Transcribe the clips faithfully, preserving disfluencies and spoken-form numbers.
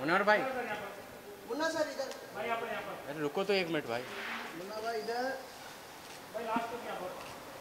मनोहर भाई, मुन्ना सर इधर भाई यहाँ पर यहाँ पर अरे रुको तो एक मिनट भाई। मुन्ना भाई इधर भाई लास्ट को क्या बोल।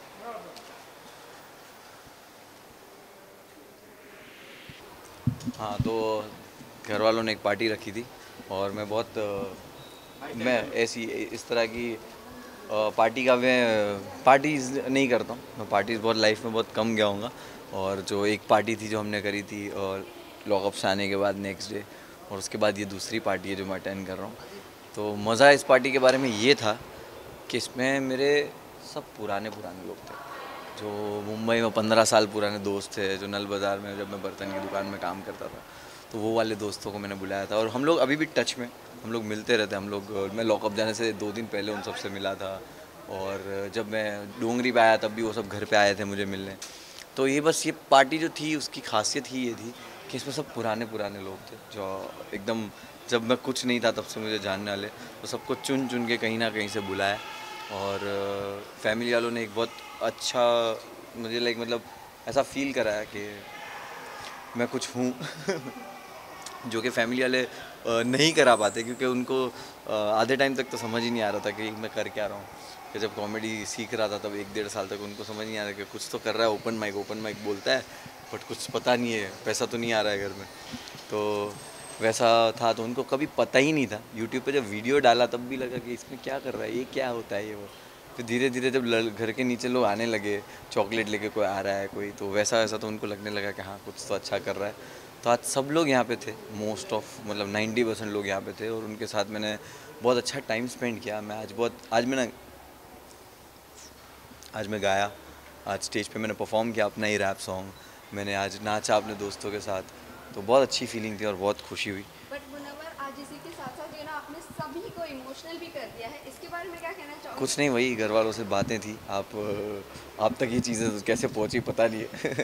हाँ, तो घर वालों ने एक पार्टी रखी थी और मैं बहुत आ, मैं ऐसी इस तरह की आ, पार्टी का मैं पार्टीज़ नहीं करता हूँ। मैं पार्टीज़ बहुत लाइफ में बहुत कम गया हूँगा। और जो एक पार्टी थी जो हमने करी थी और लॉकअप से आने के बाद नेक्स्ट डे, और उसके बाद ये दूसरी पार्टी है जो मैं अटेंड कर रहा हूँ। तो मज़ा इस पार्टी के बारे में ये था कि इसमें मेरे सब पुराने पुराने लोग थे जो मुंबई में पंद्रह साल पुराने दोस्त थे, जो नल बाज़ार में जब मैं बर्तन की दुकान में काम करता था तो वो वाले दोस्तों को मैंने बुलाया था। और हम लोग अभी भी टच में, हम लोग मिलते रहते हम लोग। मैं लॉकअप जाने से दो दिन पहले उन सब से मिला था, और जब मैं डोंगरी पे आया तब भी वो सब घर पे आए थे मुझे मिलने। तो ये बस ये पार्टी जो थी उसकी खासियत ही ये थी कि इसमें सब पुराने पुराने लोग थे जो एकदम, जब मैं कुछ नहीं था तब से मुझे जानने वाले, तो सबको चुन चुन के कहीं ना कहीं से बुलाया। और फैमिली वालों ने एक बहुत अच्छा मुझे लाइक मतलब ऐसा फील कराया कि मैं कुछ हूँ जो कि फैमिली वाले नहीं करा पाते, क्योंकि उनको आधे टाइम तक तो समझ ही नहीं आ रहा था कि मैं कर क्या रहा हूँ। कि जब कॉमेडी सीख रहा था तब एक डेढ़ साल तक उनको समझ नहीं आ रहा कि कुछ तो कर रहा है, ओपन माइक ओपन माइक बोलता है बट कुछ पता नहीं है, पैसा तो नहीं आ रहा है घर में। तो वैसा था, तो उनको कभी पता ही नहीं था। यूट्यूब पे जब वीडियो डाला तब भी लगा कि इसमें क्या कर रहा है, ये क्या होता है ये वो। फिर धीरे धीरे जब घर के नीचे लोग आने लगे, चॉकलेट लेके कोई आ रहा है कोई, तो वैसा वैसा तो उनको लगने लगा कि हाँ कुछ तो अच्छा कर रहा है। तो आज सब लोग यहाँ पे थे, मोस्ट ऑफ मतलब नाइन्टी परसेंट लोग यहाँ पे थे, और उनके साथ मैंने बहुत अच्छा टाइम स्पेंड किया। मैं आज बहुत आज मैंने आज मैं गाया, आज स्टेज पे मैंने परफॉर्म किया अपना ही रैप सॉन्ग, मैंने आज नाचा अपने दोस्तों के साथ, तो बहुत अच्छी फीलिंग थी और बहुत खुशी हुई। बट मुनव्वर, आज इसी के साथ साथ जो है ना आपने सभी को इमोशनल भी कर दिया है, इसके बारे में क्या कहना चाहोगे? कुछ नहीं, वही घर वालों से बातें थी। आप आप तक ये चीज़ें कैसे पहुंची पता नहीं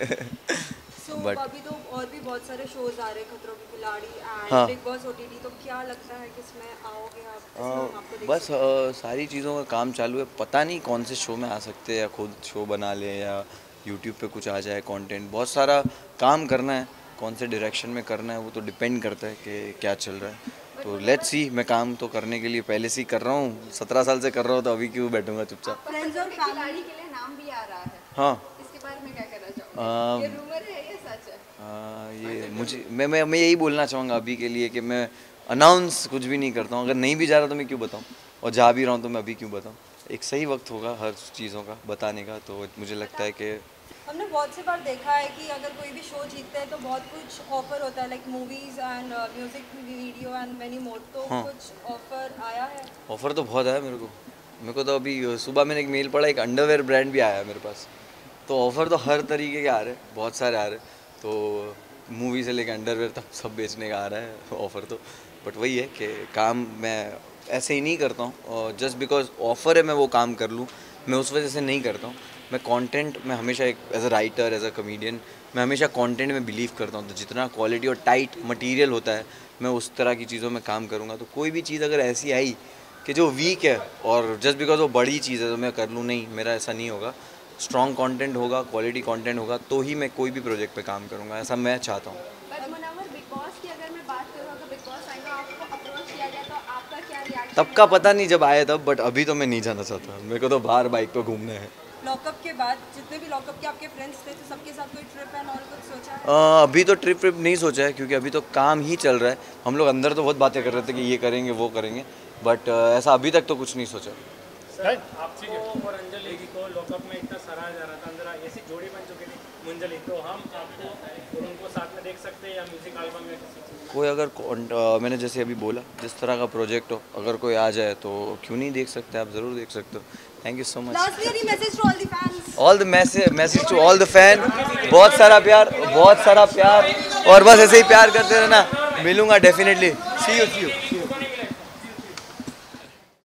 है। So, But, अभी तो और भी बहुत सारे शोज आ रहे हैं, खतरों के खिलाड़ी एंड हाँ। बिग बॉस ओटीटी, तो क्या लगता है कि इसमें आओगे आप? इसमें आ, हम आपको देख बस सकते हैं? आ, सारी चीज़ों का काम चालू है, पता नहीं कौन से शो में आ सकते हैं, या खुद शो बना ले या यूट्यूब पे कुछ आ जाए कंटेंट। बहुत सारा काम करना है, कौन से डायरेक्शन में करना है वो तो डिपेंड करता है कि क्या चल रहा है। तो लेट्स सी, मैं काम तो करने के लिए पहले से ही कर रहा हूँ, सत्रह साल से कर रहा हूँ, तो अभी क्यों बैठूंगा चुपचाप। फ्रेंड्स और खिलाड़ी के लिए नाम भी आ रहा है, हाँ, इसके बारे में क्या कहना चाहोगे? आ, ये रूमर है या सच है? आ, ये मुझे मैं मैं मैं यही बोलना चाहूँगा अभी के लिए कि मैं अनाउंस कुछ भी नहीं करता हूँ। अगर नहीं भी जा रहा तो मैं क्यों बताऊँ, और जा भी रहा हूँ तो मैं अभी क्यों बताऊँ। एक सही वक्त होगा हर चीज़ों का बताने का। तो मुझे लगता है कि हमने बहुत से बार देखा है कि अगर कोई भी शो जीतते हैं तो बहुत कुछ ऑफर होता है, like movies and music video and many more, तो हाँ। कुछ ऑफर आया है? ऑफ़र तो बहुत आया मेरे को मेरे को तो अभी सुबह मैंने एक मेल पढ़ा, एक अंडरवेयर ब्रांड भी आया है मेरे पास। तो ऑफ़र तो हर तरीके के आ रहे हैं, बहुत सारे आ रहे हैं। तो मूवी से लेकर अंडरवेयर तक सब बेचने का आ रहा है ऑफ़र तो। बट वही है कि काम मैं ऐसे ही नहीं करता हूँ, और जस्ट बिकॉज ऑफ़र है मैं वो काम कर लूँ, मैं उस वजह से नहीं करता हूँ। मैं कंटेंट में हमेशा एक as a writer, as a comedian, मैं हमेशा कंटेंट में बिलीव करता हूँ। तो जितना क्वालिटी और टाइट मटेरियल होता है मैं उस तरह की चीज़ों में काम करूँगा। तो कोई भी चीज़ अगर ऐसी आई कि जो वीक है और जस्ट बिकॉज वो बड़ी चीज़ है तो मैं कर लूँ, नहीं, मेरा ऐसा नहीं होगा। स्ट्रॉन्ग कंटेंट होगा, क्वालिटी कंटेंट होगा तो ही मैं कोई भी प्रोजेक्ट पे काम करूँगा, ऐसा मैं चाहता हूँ। बट मुनव्वर, बिग बॉस की अगर मैं बात करूँ, अगर बिग बॉस आएगा आपको अप्रोच किया जाए तो आपका क्या रिएक्शन? तब का पता नहीं जब आए तब, बट अभी तो मैं नहीं जाना चाहता। मेरे को तो बाहर बाइक पे घूमने हैं। लॉकअप के बाद जितने भी लॉकअप के आपके फ्रेंड्स थे तो सबके साथ कोई ट्रिप एंड ऑल कुछ सोचा है? आ, अभी तो ट्रिप ट्रिप नहीं सोचा है, क्योंकि अभी तो काम ही चल रहा है। हम लोग अंदर तो बहुत बातें कर रहे थे कि ये करेंगे वो करेंगे, बट ऐसा अभी तक तो कुछ नहीं सोचा। सर, आपको और अंजलि को लॉकअप में इतना सराहा जा रहा था, अंदर ऐसी जोड़ी बन चुकी थी मुंजलि, तो हम आपको और उनको साथ में देख सकते हैं या म्यूजिक एल्बम में किसी चीज़? कोई अगर आ, मैंने जैसे अभी बोला, जिस तरह का प्रोजेक्ट हो अगर कोई आ जाए तो क्यों नहीं देख सकते, आप ज़रूर देख सकते हो। Thank you so much. Lastly any message to all the fans? All the message message to all the fan, बहुत सारा प्यार, बहुत सारा प्यार, और बस ऐसे ही प्यार करते रहना। मिलूंगा definitely. See you see you